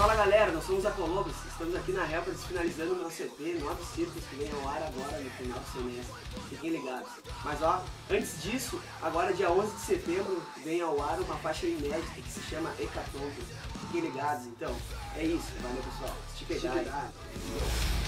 Fala galera, nós somos Apolobos, estamos aqui na Helpers finalizando o nosso EP, 9 Círculos, que vem ao ar agora no final do semestre. Fiquem ligados. Mas ó, antes disso, agora dia 11 de setembro vem ao ar uma faixa inédita que se chama Hecatombe. Fiquem ligados então. É isso, valeu pessoal. Te pegar.